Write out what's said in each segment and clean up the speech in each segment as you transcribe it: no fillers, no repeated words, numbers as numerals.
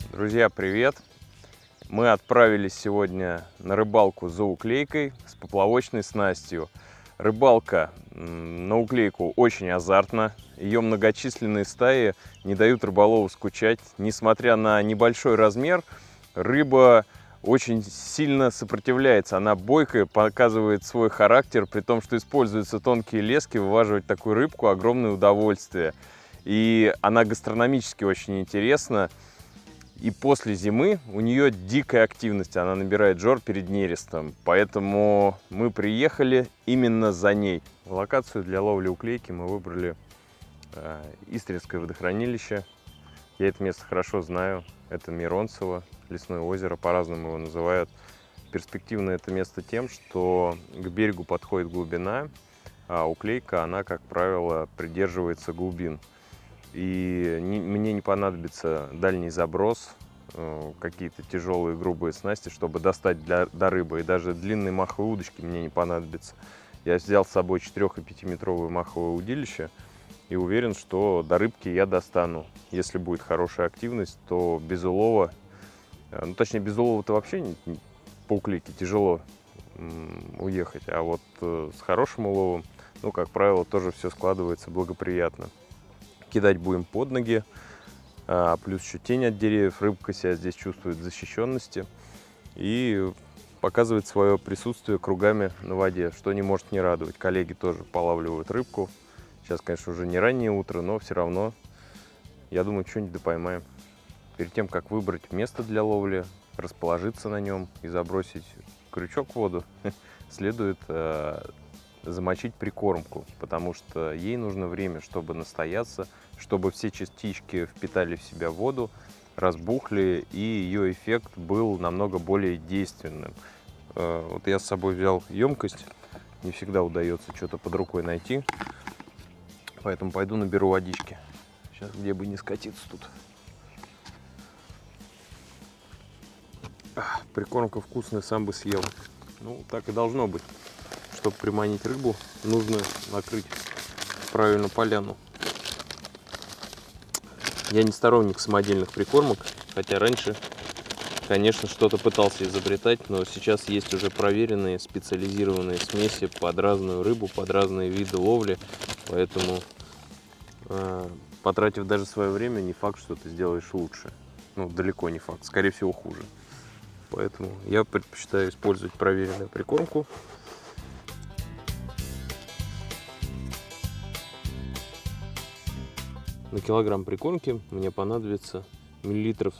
Друзья, привет! Мы отправились сегодня на рыбалку за уклейкой с поплавочной снастью. Рыбалка на уклейку очень азартна. Ее многочисленные стаи не дают рыболову скучать. Несмотря на небольшой размер, рыба очень сильно сопротивляется. Она бойкая, показывает свой характер, при том, что используются тонкие лески. Вываживать такую рыбку — огромное удовольствие. И она гастрономически очень интересна. И после зимы у нее дикая активность, она набирает жор перед нерестом. Поэтому мы приехали именно за ней. Локацию для ловли уклейки мы выбрали Истринское водохранилище. Я это место хорошо знаю. Это Миронцево, лесное озеро, по-разному его называют. Перспективно это место тем, что к берегу подходит глубина, а уклейка, она, как правило, придерживается глубин. И мне не понадобится дальний заброс, какие-то тяжелые грубые снасти, чтобы достать до рыбы. И даже длинные маховые удочки мне не понадобятся. Я взял с собой 4- и 5-метровое маховое удилище и уверен, что до рыбки я достану. Если будет хорошая активность, то без улова, ну точнее без улова-то вообще по уклейке тяжело уехать. А вот с хорошим уловом, ну, как правило, тоже все складывается благоприятно. Кидать будем под ноги, плюс еще тень от деревьев. Рыбка себя здесь чувствует в защищенности и показывает свое присутствие кругами на воде, что не может не радовать. Коллеги тоже полавливают рыбку. Сейчас, конечно, уже не раннее утро, но все равно, я думаю, что-нибудь да поймаем. Перед тем, как выбрать место для ловли, расположиться на нем и забросить крючок в воду, следует замочить прикормку, потому что ей нужно время, чтобы настояться, чтобы все частички впитали в себя воду, разбухли, и ее эффект был намного более действенным. Вот я с собой взял емкость, не всегда удается что-то под рукой найти, поэтому пойду наберу водички. Сейчас где бы не скатиться тут. Прикормка вкусная, сам бы съел. Ну, так и должно быть. Чтобы приманить рыбу, нужно накрыть правильно поляну. Я не сторонник самодельных прикормок, хотя раньше, конечно, что-то пытался изобретать, но сейчас есть уже проверенные специализированные смеси под разную рыбу, под разные виды ловли, поэтому, потратив даже свое время, не факт, что ты сделаешь лучше. Ну, далеко не факт, скорее всего, хуже. Поэтому я предпочитаю использовать проверенную прикормку. На килограмм прикормки мне понадобится миллилитров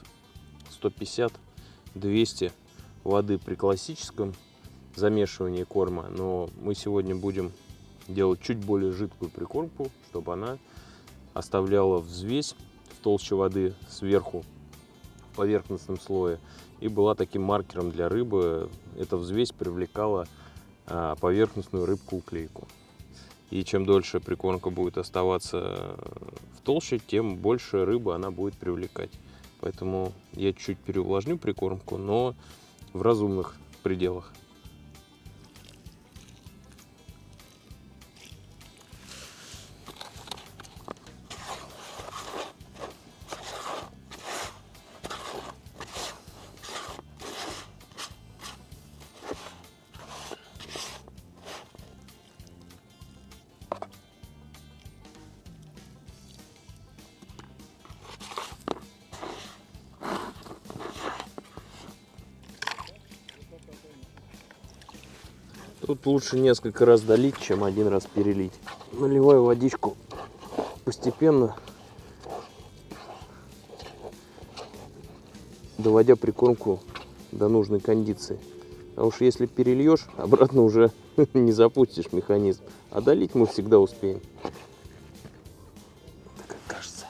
150-200 воды при классическом замешивании корма. Но мы сегодня будем делать чуть более жидкую прикормку, чтобы она оставляла взвесь в толще воды сверху, в поверхностном слое, и была таким маркером для рыбы. Эта взвесь привлекала поверхностную рыбку-уклейку. И чем дольше прикормка будет оставаться в толще, тем больше рыбы она будет привлекать. Поэтому я чуть переувлажню прикормку, но в разумных пределах. Тут лучше несколько раз долить, чем один раз перелить. Наливаю водичку постепенно, доводя прикормку до нужной кондиции. А уж если перельешь, обратно уже не запустишь механизм. А долить мы всегда успеем. Так кажется.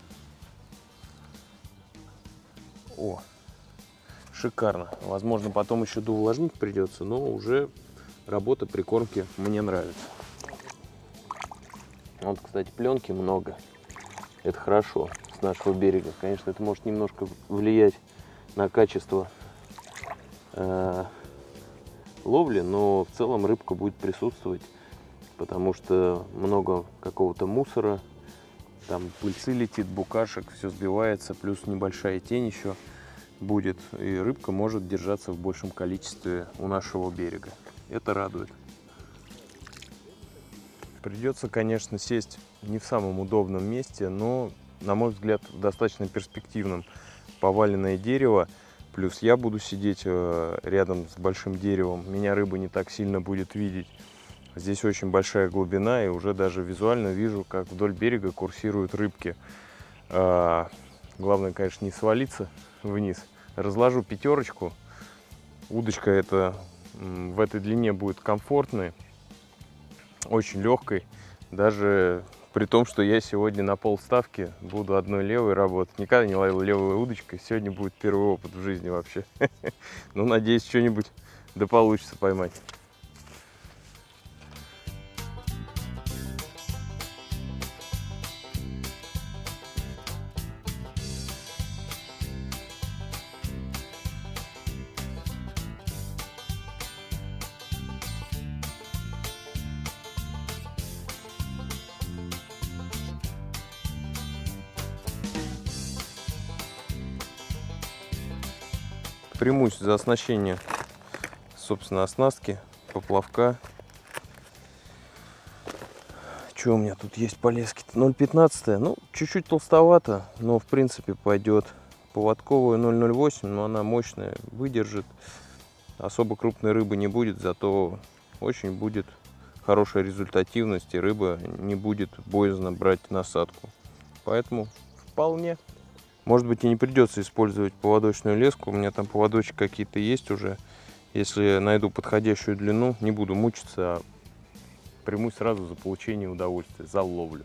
О, шикарно. Возможно, потом еще доувлажнить придется, но уже работа прикормки мне нравится. Вот, кстати, пленки много. Это хорошо с нашего берега. Конечно, это может немножко влиять на качество ловли, но в целом рыбка будет присутствовать, потому что много какого-то мусора, Там пыльцы летит, букашек, все сбивается, плюс небольшая тень еще будет, и рыбка может держаться в большем количестве у нашего берега. Это радует. Придется, конечно, сесть не в самом удобном месте, но, на мой взгляд, достаточно перспективным. Поваленное дерево, плюс я буду сидеть рядом с большим деревом, меня рыба не так сильно будет видеть. Здесь очень большая глубина, и уже даже визуально вижу, как вдоль берега курсируют рыбки. Главное, конечно, не свалиться вниз. Разложу пятерочку. Удочка эта в этой длине будет комфортной, очень легкой. Даже при том, что я сегодня на полставки буду одной левой работать. Никогда не ловил левой удочкой. Сегодня будет первый опыт в жизни вообще. Ну, надеюсь, что-нибудь да получится поймать. Примусь за оснащение, собственно, оснастки, поплавка. Что у меня тут есть по леске? 0,15. Ну, чуть-чуть толстовато, но в принципе пойдет. Поводковую 0,08, но она мощная, выдержит. Особо крупной рыбы не будет, зато очень будет хорошая результативность, и рыба не будет боязно брать насадку. Поэтому вполне. Может быть, и не придется использовать поводочную леску. У меня там поводочки какие-то есть уже. Если найду подходящую длину, не буду мучиться, а примусь сразу за получение удовольствия, за ловлю.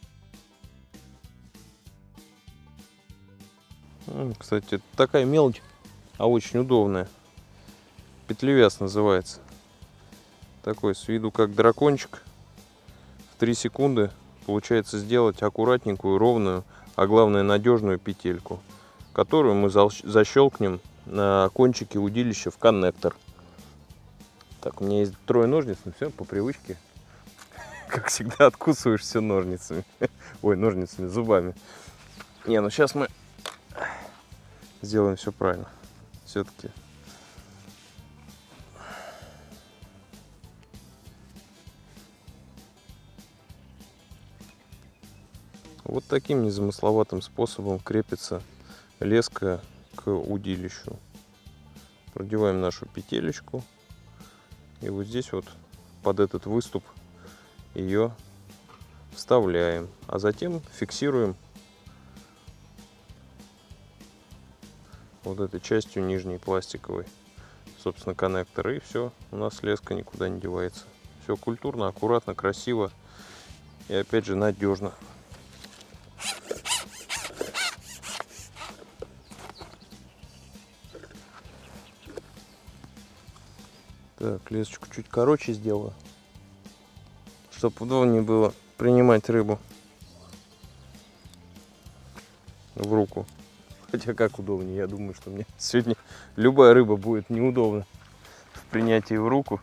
Кстати, это такая мелочь, а очень удобная. Петлевяз называется. Такой с виду как дракончик. В 3 секунды получается сделать аккуратненькую, ровную, а главное надежную петельку, которую мы защелкнем на кончике удилища в коннектор. Так, у меня есть 3 ножниц, но все по привычке, как всегда, откусываешь все ножницами. Ой, ножницами, зубами. Не, ну сейчас мы сделаем все правильно. Все-таки. Вот таким незамысловатым способом крепится леска к удилищу. Продеваем нашу петелечку, и вот здесь вот под этот выступ ее вставляем, а затем фиксируем вот этой частью нижней пластиковой, собственно, коннектор, и все, у нас леска никуда не девается. Все культурно, аккуратно, красиво и опять же надежно. Так, лесочку чуть короче сделаю, чтобы удобнее было принимать рыбу в руку. Хотя как удобнее, я думаю, что мне сегодня любая рыба будет неудобна в принятии в руку.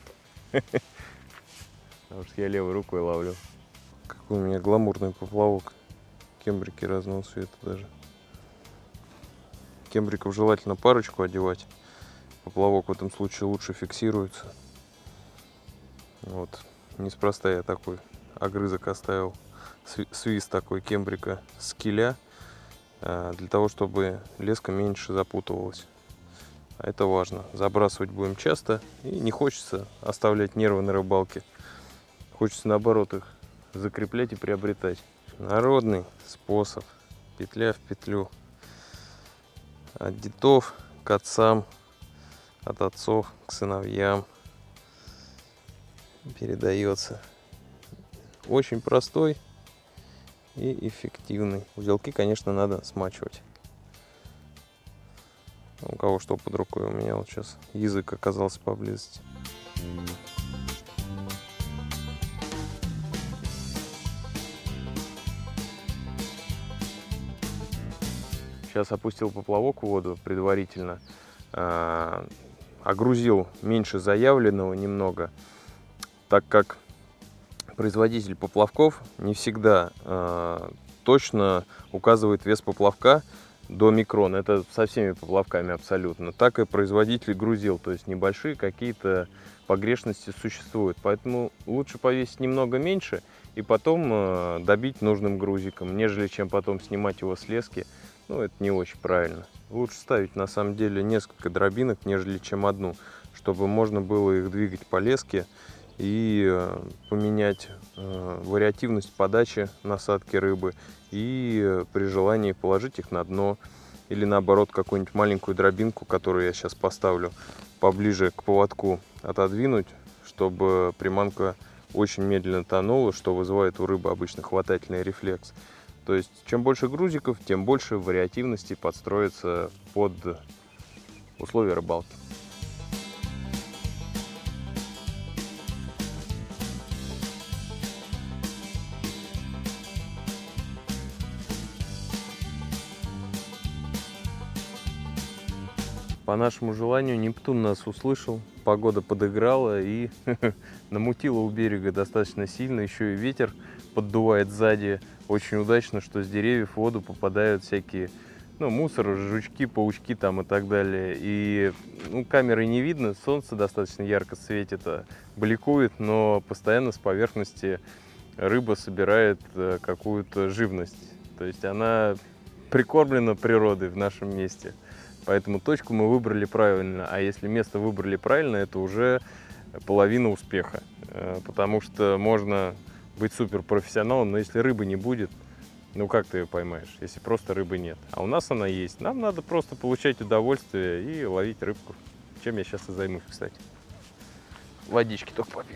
Потому что я левой рукой ловлю. Какой у меня гламурный поплавок. Кембрики разного цвета даже. Кембриков желательно парочку одевать. Поплавок в этом случае лучше фиксируется. Вот. Неспроста я такой огрызок оставил. Свист такой кембрика с киля. Для того, чтобы леска меньше запутывалась. А это важно. Забрасывать будем часто. И не хочется оставлять нервы на рыбалке. Хочется наоборот их закреплять и приобретать. Народный способ. Петля в петлю. От дедов к отцам. От отцов к сыновьям передается. Очень простой и эффективный. Узелки, конечно, надо смачивать. У кого что под рукой, у меня вот сейчас язык оказался поблизости. Сейчас опустил поплавок в воду предварительно. Огрузил меньше заявленного немного, так как производитель поплавков не всегда точно указывает вес поплавка до микрона. Это со всеми поплавками абсолютно. Так и производитель грузил, то есть небольшие какие-то погрешности существуют. Поэтому лучше повесить немного меньше и потом добить нужным грузиком, нежели чем потом снимать его с лески. Ну, это не очень правильно. Лучше ставить на самом деле несколько дробинок, нежели чем одну, чтобы можно было их двигать по леске и поменять вариативность подачи насадки рыбы, и при желании положить их на дно, или наоборот какую-нибудь маленькую дробинку, которую я сейчас поставлю, поближе к поводку отодвинуть, чтобы приманка очень медленно тонула, что вызывает у рыбы обычно хватательный рефлекс. То есть чем больше грузиков, тем больше вариативности подстроится под условия рыбалки. По нашему желанию Нептун нас услышал, погода подыграла и намутила у берега достаточно сильно, еще и ветер поддувает сзади. Очень удачно, что с деревьев в воду попадают всякие, ну, мусор, жучки, паучки там и так далее. И камерой не видно, солнце достаточно ярко светит, бликует, но постоянно с поверхности рыба собирает какую-то живность. То есть она прикормлена природой в нашем месте. Поэтому точку мы выбрали правильно, а если место выбрали правильно, это уже половина успеха. Потому что можно быть суперпрофессионалом, но если рыбы не будет, ну как ты ее поймаешь, если просто рыбы нет? А у нас она есть. Нам надо просто получать удовольствие и ловить рыбку. Чем я сейчас и займусь, кстати. Водички только попью.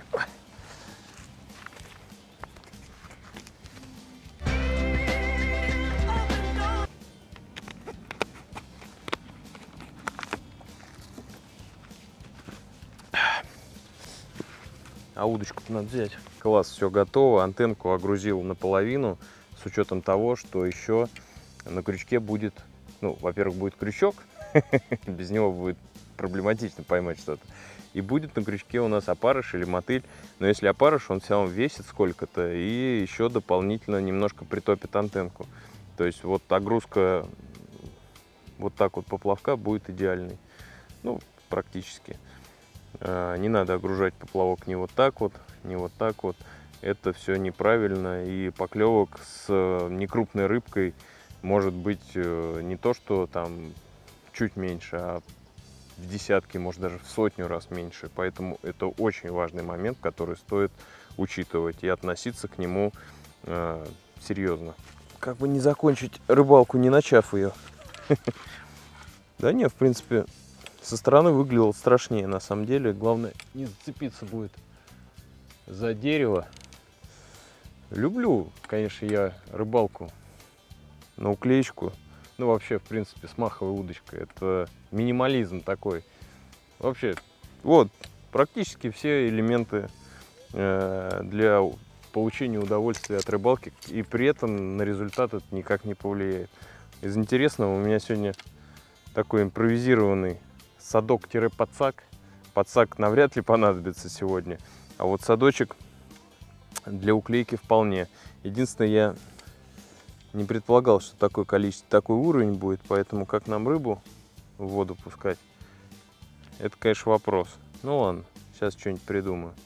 А удочку надо взять. Класс, все готово. Антенку огрузил наполовину, с учетом того, что еще на крючке будет, ну, во-первых, будет крючок, без него будет проблематично поймать что-то. И будет на крючке у нас опарыш или мотыль. Но если опарыш, он все равно весит сколько-то и еще дополнительно немножко притопит антенку. То есть вот огрузка вот так вот поплавка будет идеальной. Ну, практически. Не надо огружать поплавок не вот так вот, не вот так вот. Это все неправильно. И поклевок с некрупной рыбкой может быть не то, что там чуть меньше, а в десятки, может даже в сотню раз меньше. Поэтому это очень важный момент, который стоит учитывать и относиться к нему серьезно. Как бы не закончить рыбалку, не начав ее. Да нет, в принципе, со стороны выглядело страшнее, на самом деле. Главное, не зацепиться будет за дерево. Люблю, конечно, я рыбалку на уклеечку. Ну, вообще, в принципе, с маховой удочкой. Это минимализм такой. Вообще, вот, практически все элементы для получения удовольствия от рыбалки. И при этом на результат это никак не повлияет. Из интересного у меня сегодня такой импровизированный садок-подсак. Подсак навряд ли понадобится сегодня, а вот садочек для уклейки вполне. Единственное, я не предполагал, что такое количество, такой уровень будет, поэтому как нам рыбу в воду пускать, это, конечно, вопрос. Ну ладно, сейчас что-нибудь придумаю.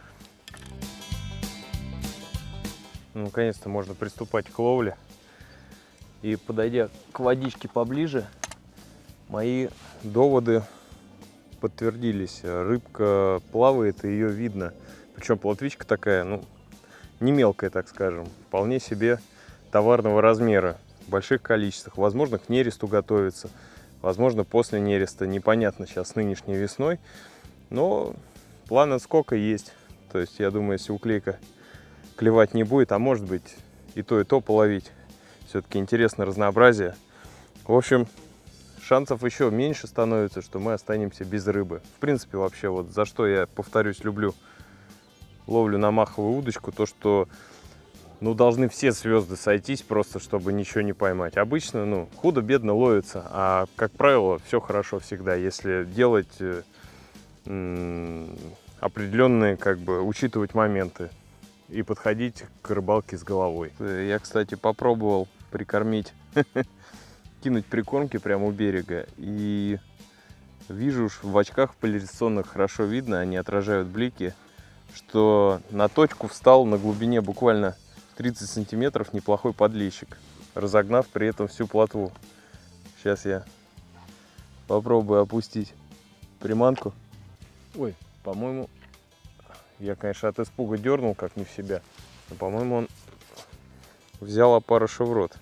Ну, наконец-то можно приступать к ловле. И подойдя к водичке поближе, мои доводы подтвердились. Рыбка плавает, и ее видно. Причем плотвичка такая, ну, не мелкая, так скажем. Вполне себе товарного размера. В больших количествах. Возможно, к нересту готовится. Возможно, после нереста. Непонятно сейчас с нынешней весной. Но план отскока есть. То есть, я думаю, если уклейка клевать не будет, а может быть и то половить. Все-таки интересно разнообразие. В общем, шансов еще меньше становится, что мы останемся без рыбы. В принципе, вообще, вот за что я, повторюсь, люблю ловлю на маховую удочку, то что, ну, должны все звезды сойтись просто, чтобы ничего не поймать. Обычно, ну, худо-бедно ловится, а, как правило, все хорошо всегда, если делать определенные, как бы, учитывать моменты. и подходить к рыбалке с головой. Я, кстати, попробовал прикормить, кинуть прикормки прямо у берега, и вижу уж в очках поляризационных хорошо видно, они отражают блики, что на точку встал на глубине буквально 30 сантиметров неплохой подлещик, разогнав при этом всю плотву. Сейчас я попробую опустить приманку. Ой, по-моему, я, конечно, от испуга дернул как не в себя, но, по-моему, он взял опарыша в рот.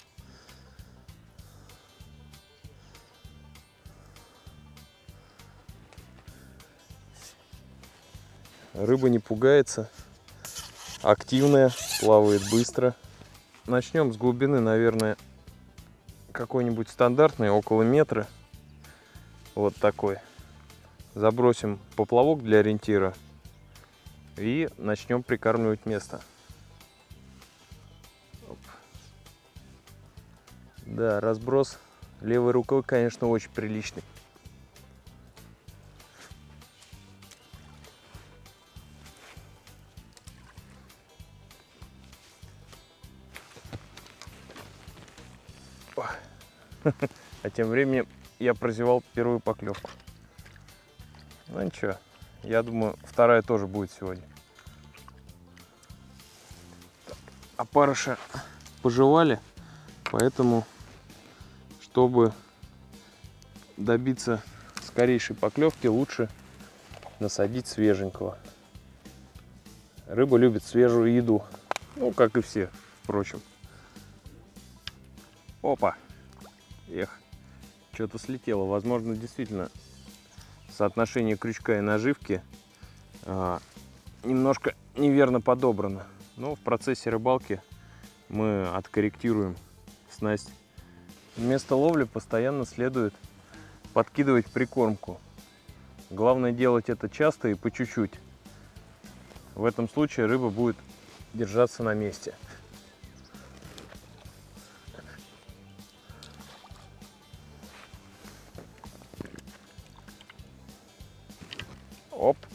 Рыба не пугается, активная, плавает быстро. Начнем с глубины, наверное, какой-нибудь стандартный, около метра. Вот такой. Забросим поплавок для ориентира и начнем прикармливать место. Оп. Да, разброс левой рукой, конечно, очень приличный. А тем временем я прозевал первую поклевку. Ну ничего, я думаю, вторая тоже будет сегодня. Опарыши пожевали, поэтому, чтобы добиться скорейшей поклевки, лучше насадить свеженького. Рыба любит свежую еду, ну как и все, впрочем. Опа! Эх, что-то слетело. Возможно, действительно соотношение крючка и наживки немножко неверно подобрано. Но в процессе рыбалки мы откорректируем снасть. Вместо ловли постоянно следует подкидывать прикормку. Главное делать это часто и по чуть-чуть. В этом случае рыба будет держаться на месте. Оп.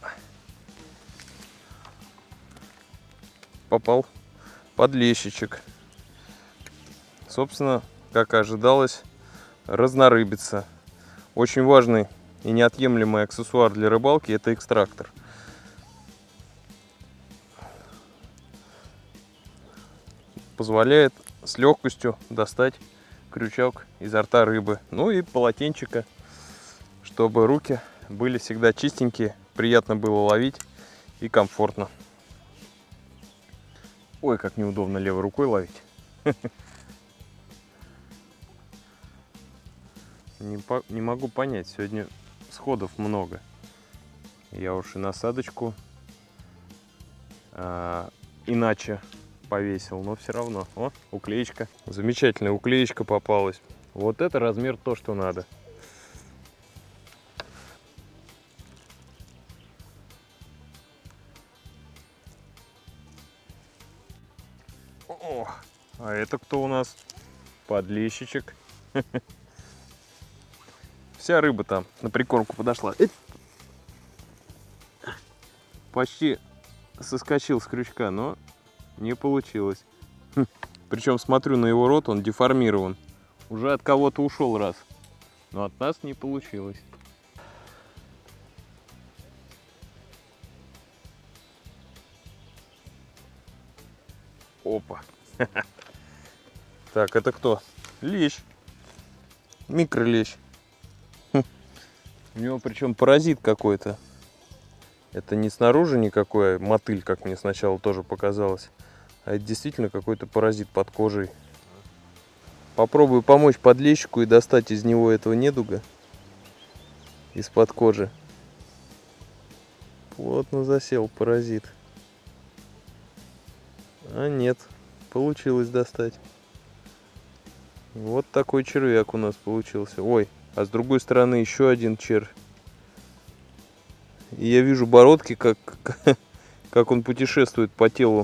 Попал подлещичек. Собственно, как и ожидалось, разнорыбица. Очень важный и неотъемлемый аксессуар для рыбалки — это экстрактор. Позволяет с легкостью достать крючок изо рта рыбы. Ну и полотенчика, чтобы руки были всегда чистенькие, приятно было ловить и комфортно. Ой, как неудобно левой рукой ловить. Не могу понять, сегодня сходов много. Я уж и насадочку иначе повесил, но все равно. О, уклеечка. Замечательная уклеечка попалась. Вот это размер то, что надо. О, а это кто у нас? Подлещичек. Вся рыба там на прикормку подошла. Почти соскочил с крючка, но не получилось. Причем смотрю на его рот, он деформирован. Уже от кого-то ушел раз, но от нас не получилось. Опа. Так, это кто? Лещ. Микролещ. У него причем паразит какой-то. Это не снаружи никакой мотыль, как мне сначала тоже показалось, а это действительно какой-то паразит под кожей. Попробую помочь подлещику и достать из него этого недуга из-под кожи. Плотно засел паразит. А нет, получилось достать. Вот такой червяк у нас получился. Ой, а с другой стороны еще один червь. И я вижу бородки, как он путешествует по телу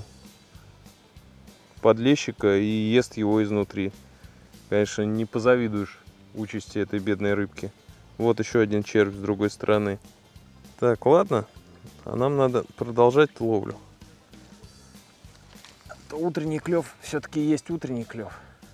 подлещика и ест его изнутри. Конечно, не позавидуешь участи этой бедной рыбки. Вот еще один червь с другой стороны. Так, ладно, а нам надо продолжать ловлю. что утренний клев все-таки есть утренний клев.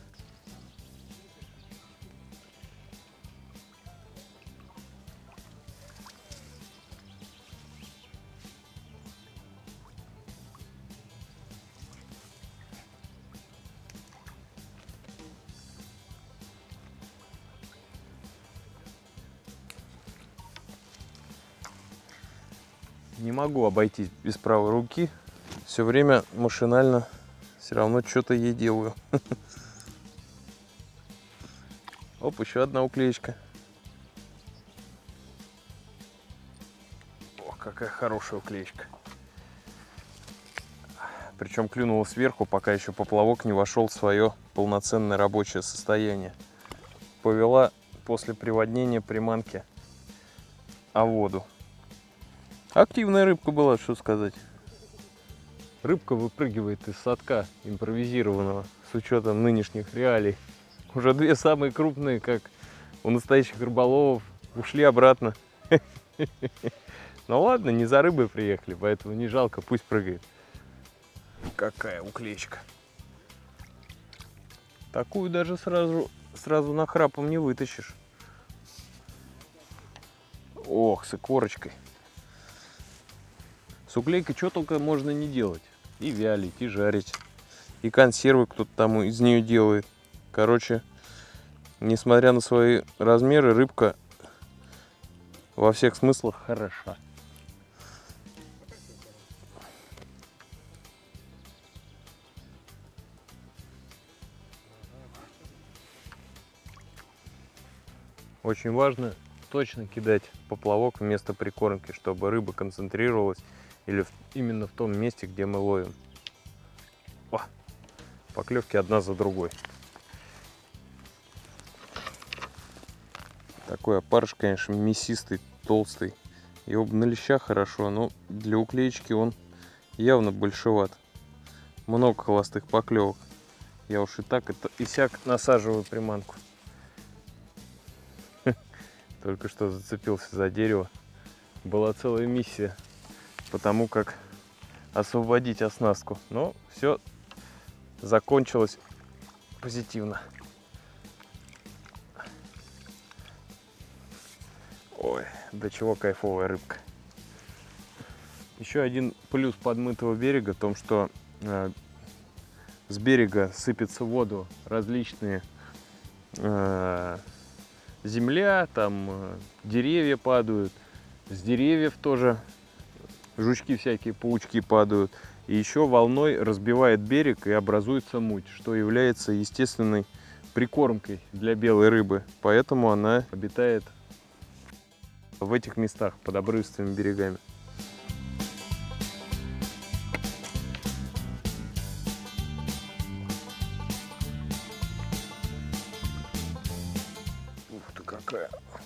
Не могу обойтись без правой руки. Все время машинально все равно что-то ей делаю. Оп, еще одна уклеечка. Ох, какая хорошая уклеечка. Причем клюнула сверху, пока еще поплавок не вошел в свое полноценное рабочее состояние. Повела после приводнения приманки о воду. Активная рыбка была, что сказать. Рыбка выпрыгивает из садка импровизированного с учетом нынешних реалий. Уже две самые крупные, как у настоящих рыболовов, ушли обратно. Ну ладно, не за рыбой приехали, поэтому не жалко, пусть прыгает. Какая уклеечка. Такую даже сразу нахрапом не вытащишь. Ох, с икорочкой. С уклейкой что только можно не делать. И вялить, и жарить. И консервы кто-то там из нее делает. Короче, несмотря на свои размеры, рыбка во всех смыслах хороша. Очень важно точно кидать поплавок вместо прикормки, чтобы рыба концентрировалась или именно в том месте, где мы ловим. О, поклевки одна за другой. Такой опарыш, конечно, мясистый, толстый. Его бы на лещах хорошо, но для уклеечки он явно большеват. Много холостых поклевок. Я уж и так и сяк насаживаю приманку. Только что зацепился за дерево. Была целая миссия по тому, как освободить оснастку. Но все закончилось позитивно. Ой, до чего кайфовая рыбка. Еще один плюс подмытого берега в том, что с берега сыпется в воду различные земля, там деревья падают, с деревьев тоже жучки всякие, паучки падают. И еще волной разбивает берег и образуется муть, что является естественной прикормкой для белой рыбы. Поэтому она обитает в этих местах под обрывистыми берегами. Ух ты, какая!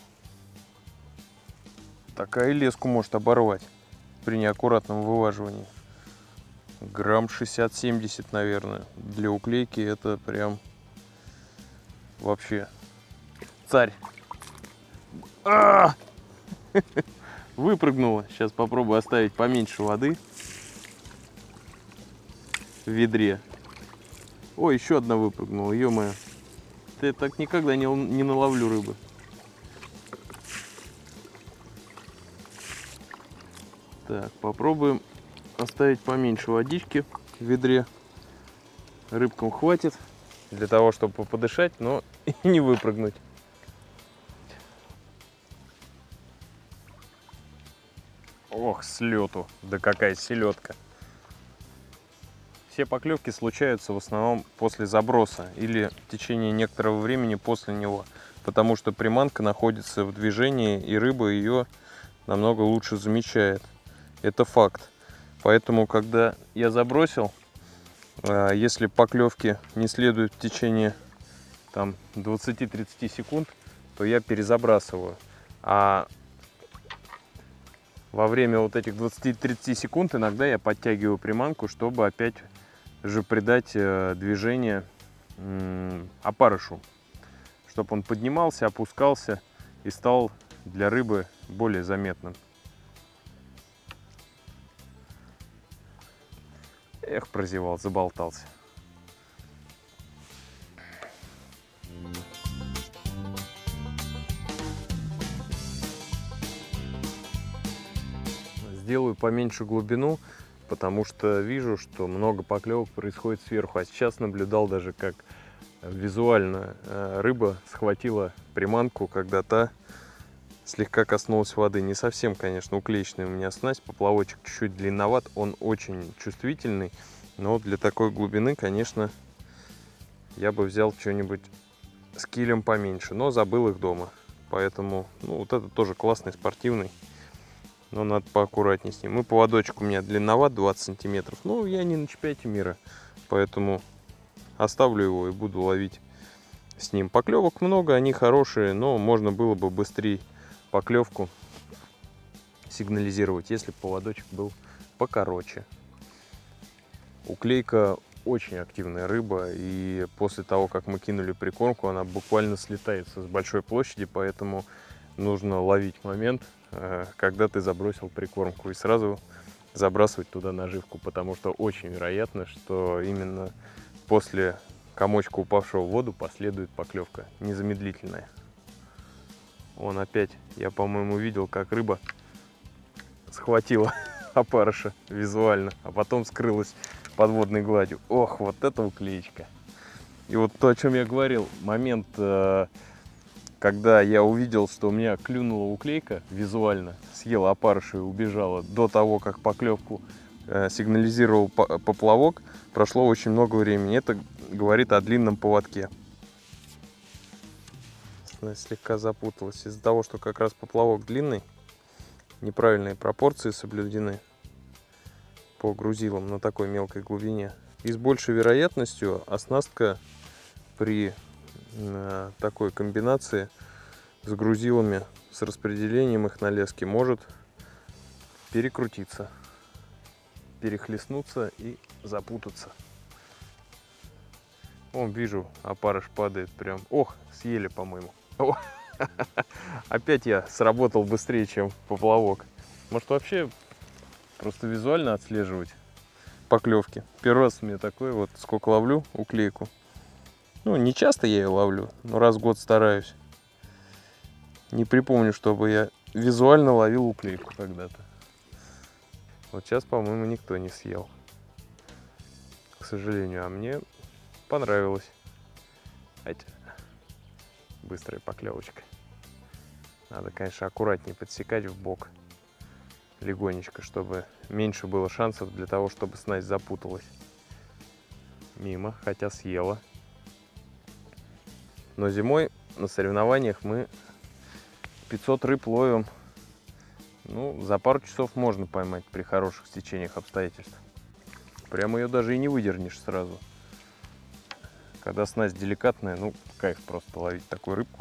Такая леску может оборвать при неаккуратном вываживании. Грамм 60-70, наверное. Для уклейки это прям вообще царь. Выпрыгнула. Сейчас попробую оставить поменьше воды в ведре. Ой, еще одна выпрыгнула, ё-моё. Я так никогда не наловлю рыбы. Так, попробуем оставить поменьше водички в ведре. Рыбкам хватит для того, чтобы подышать, но и не выпрыгнуть. Ох, с лету. Да какая селедка. Все поклевки случаются в основном после заброса или в течение некоторого времени после него, потому что приманка находится в движении, и рыба ее намного лучше замечает. Это факт. Поэтому, когда я забросил, если поклевки не следуют в течение 20-30 секунд, то я перезабрасываю. А во время вот этих 20-30 секунд иногда я подтягиваю приманку, чтобы опять же придать движение опарышу, чтобы он поднимался, опускался и стал для рыбы более заметным. Эх, прозевал, заболтался. Сделаю поменьше глубину, потому что вижу, что много поклевок происходит сверху. А сейчас наблюдал даже, как визуально рыба схватила приманку, когда та слегка коснулась воды. Не совсем, конечно, уклеечная у меня снасть. Поплавочек чуть-чуть длинноват, он очень чувствительный. Но для такой глубины, конечно, я бы взял что-нибудь с килем поменьше. Но забыл их дома. Поэтому, ну, вот это тоже классный, спортивный. Но надо поаккуратнее с ним. И поводочек у меня длинноват, 20 сантиметров. Ну, я не на чемпионате мира, поэтому оставлю его и буду ловить с ним. Поклевок много, они хорошие, но можно было бы быстрее поклевку сигнализировать, если бы поводочек был покороче. Уклейка очень активная рыба, и после того, как мы кинули прикормку, она буквально слетается с большой площади, поэтому нужно ловить момент, когда ты забросил прикормку, и сразу забрасывать туда наживку, потому что очень вероятно, что именно после комочка, упавшего в воду, последует поклевка незамедлительная. Вон опять, я, по-моему, видел, как рыба схватила опарыша визуально, а потом скрылась под водной гладью. Ох, вот это уклеечка. И вот то, о чем я говорил, момент, когда я увидел, что у меня клюнула уклейка визуально, съела опарыша и убежала, до того, как поклевку сигнализировал поплавок, прошло очень много времени. Это говорит о длинном поводке. Слегка запуталась из-за того, что как раз поплавок длинный, неправильные пропорции соблюдены по грузилам на такой мелкой глубине. И с большей вероятностью оснастка при такой комбинации с грузилами, с распределением их на леске может перекрутиться, перехлестнуться и запутаться. Вон, вижу, опарыш падает прям. Ох, съели, по-моему. Опять я сработал быстрее, чем поплавок. Может, вообще просто визуально отслеживать поклевки. Первый раз у меня такое, вот сколько ловлю уклейку. Ну, не часто я ее ловлю, но раз в год стараюсь. Не припомню, чтобы я визуально ловил уклейку когда-то. Вот сейчас, по-моему, никто не съел, к сожалению. А мне понравилось. Быстрая поклевочка. Надо, конечно, аккуратнее подсекать в бок легонечко, чтобы меньше было шансов для того, чтобы снасть запуталась. Мимо, хотя съела. Но зимой на соревнованиях мы 500 рыб ловим. Ну, за пару часов можно поймать при хороших стечениях обстоятельств. Прямо ее даже и не выдернешь сразу. Когда снасть деликатная, ну, кайф просто ловить такую рыбку.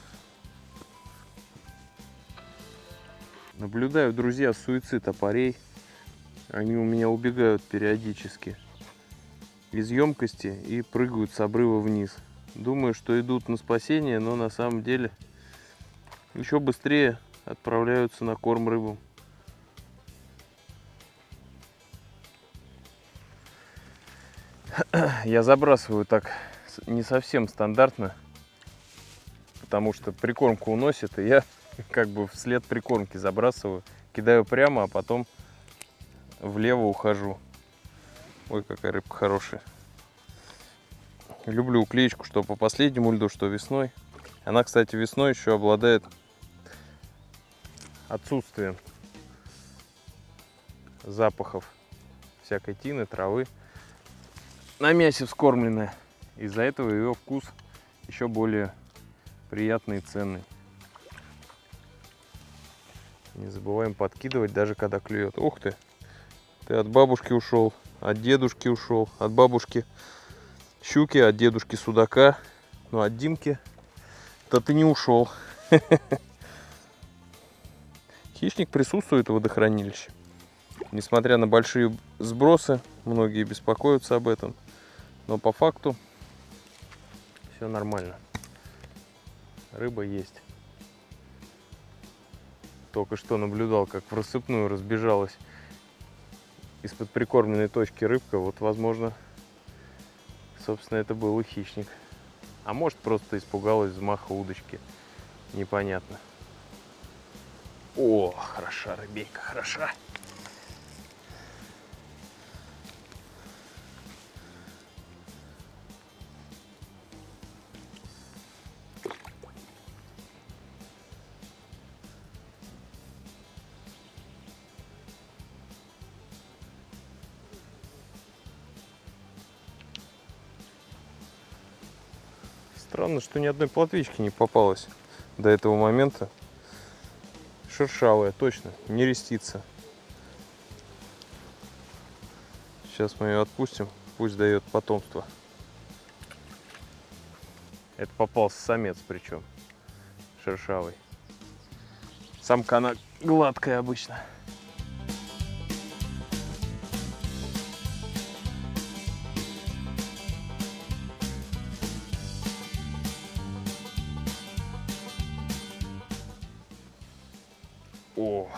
Наблюдаю, друзья, суицид опарей. Они у меня убегают периодически из емкости и прыгают с обрыва вниз. Думаю, что идут на спасение, но на самом деле еще быстрее отправляются на корм рыбам. Я забрасываю так не совсем стандартно, потому что прикормку уносит, и я как бы вслед прикормки забрасываю, кидаю прямо, а потом влево ухожу. Ой, какая рыбка хорошая. Люблю уклеечку, что по последнему льду, что весной. Она, кстати, весной еще обладает отсутствием запахов всякой тины, травы. На мясе вскормленная. Из-за этого ее вкус еще более приятный и ценный. Не забываем подкидывать, даже когда клюет. Ух ты! Ты от бабушки ушел, от дедушки ушел, от бабушки щуки, от дедушки судака, ну от Димки-то ты не ушел. Хищник присутствует в водохранилище. Несмотря на большие сбросы, многие беспокоятся об этом, но по факту все нормально. Рыба есть. Только что наблюдал, как в рассыпную разбежалась из-под прикормленной точки рыбка. Вот, возможно, собственно, это был и хищник. А может, просто испугалась взмаха удочки. Непонятно. О, хороша рыбейка, хороша. Странно, что ни одной плотвички не попалось до этого момента. Шершавая, точно, не рестится. Сейчас мы ее отпустим, пусть дает потомство. Это попался самец, причем шершавый. Самка она гладкая обычно. О,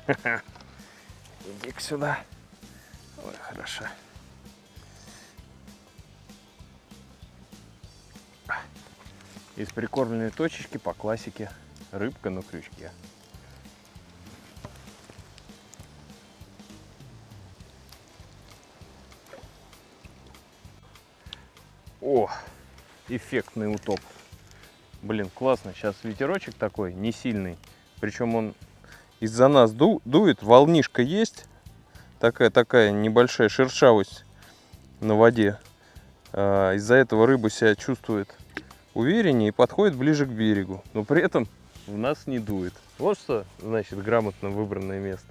иди-ка сюда. Ой, хороша. Из прикормленной точечки по классике рыбка на крючке. О, эффектный утоп. Блин, классно. Сейчас ветерочек такой, не сильный. Причем он из-за нас дует, волнишка есть. Такая небольшая шершавость на воде. Из-за этого рыба себя чувствует увереннее и подходит ближе к берегу. Но при этом в нас не дует. Вот что значит грамотно выбранное место.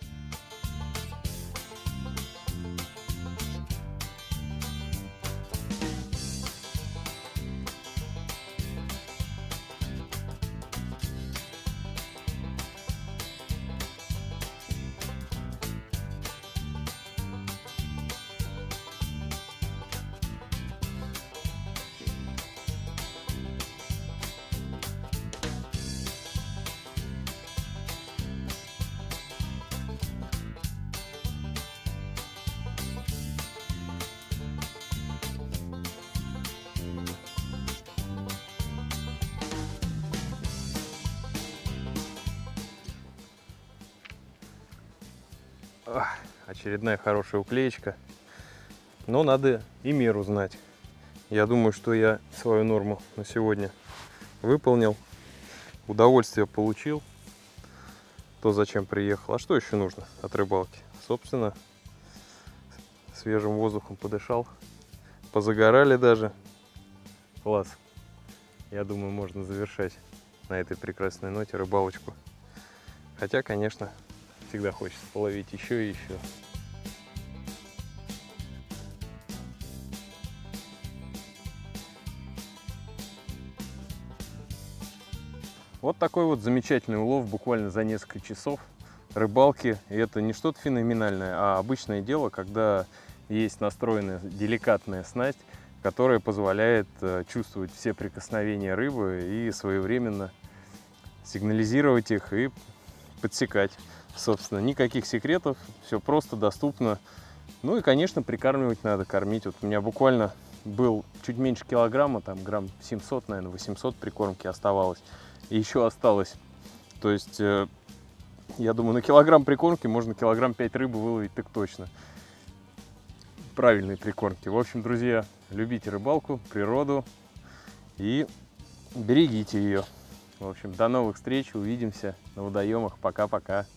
Очередная хорошая уклеечка. Но надо и меру знать. Я думаю, что я свою норму на сегодня выполнил. Удовольствие получил. То, зачем приехал. А что еще нужно от рыбалки? Собственно, свежим воздухом подышал. Позагорали даже. Класс. Я думаю, можно завершать на этой прекрасной ноте рыбалочку. Хотя, конечно, всегда хочется половить еще и еще. Вот такой вот замечательный улов буквально за несколько часов рыбалки. И это не что-то феноменальное, а обычное дело, когда есть настроенная деликатная снасть, которая позволяет чувствовать все прикосновения рыбы и своевременно сигнализировать их и подсекать. Собственно, никаких секретов, все просто, доступно. Ну и, конечно, прикармливать надо, кормить. Вот у меня буквально был чуть меньше килограмма, там грамм 700, наверное, 800 прикормки оставалось. И еще осталось. То есть, я думаю, на килограмм прикормки можно килограмм 5 рыбы выловить так точно. Правильной прикормки. В общем, друзья, любите рыбалку, природу и берегите ее. В общем, до новых встреч, увидимся на водоемах. Пока-пока.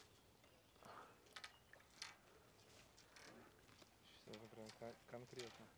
Прям конкретно.